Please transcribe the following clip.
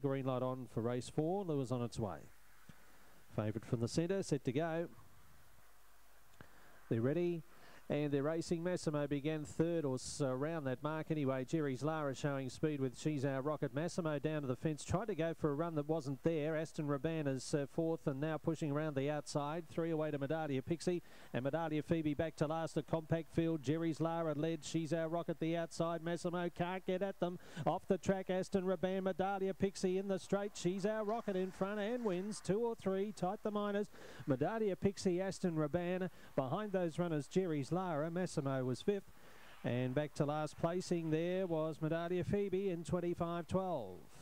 Green light on for race 4. Lewis on its way. Favourite from the centre, set to go. They're ready. And they're racing. Massimo began third or so around that mark anyway. Jerry's Lara showing speed with She's Our Rocket. Massimo down to the fence. Tried to go for a run that wasn't there. Aston Raban is fourth and now pushing around the outside. 3 away to Medalia Pixie. And Medalia Phoebe back to last. A compact field. Jerry's Lara led. She's Our Rocket the outside. Massimo can't get at them. Off the track, Aston Raban. Medalia Pixie in the straight. She's Our Rocket in front and wins. 2 or 3. Tight the minors. Medalia Pixie, Aston Raban. Behind those runners, Jerry's Lara. Massimo was 5th, and back to last placing there was Medalia Phoebe in 25.12.